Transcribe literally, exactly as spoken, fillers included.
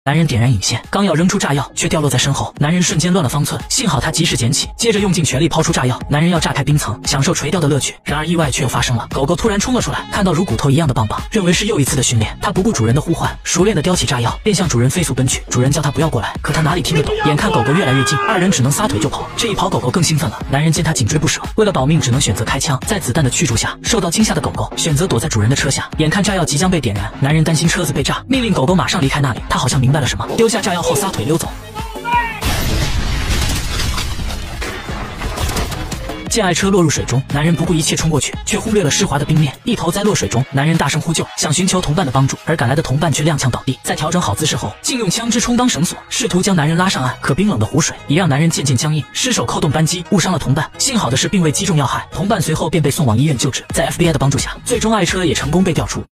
男人点燃引线，刚要扔出炸药，却掉落在身后。男人瞬间乱了方寸，幸好他及时捡起，接着用尽全力抛出炸药。男人要炸开冰层，享受垂钓的乐趣。然而意外却又发生了，狗狗突然冲了出来，看到如骨头一样的棒棒，认为是又一次的训练。他不顾主人的呼唤，熟练的叼起炸药，便向主人飞速奔去。主人叫他不要过来，可他哪里听得懂？眼看狗狗越来越近，二人只能撒腿就跑。这一跑，狗狗更兴奋了。男人见他紧追不舍，为了保命，只能选择开枪。在子弹的驱逐下，受到惊吓的狗狗选择躲在主人的车下。眼看炸药即将被点燃，男人担心车子被炸，命令狗狗马上离开那里。他好像明白了什么，丢下炸药后撒腿溜走。见爱车落入水中，男人不顾一切冲过去，却忽略了湿滑的冰面，一头栽落水中。男人大声呼救，想寻求同伴的帮助，而赶来的同伴却踉跄倒地。在调整好姿势后，竟用枪支充当绳索，试图将男人拉上岸。可冰冷的湖水已让男人渐渐僵硬，失手扣动扳机，误伤了同伴。幸好的是并未击中要害，同伴随后便被送往医院救治。在 F B I 的帮助下，最终爱车也成功被调出。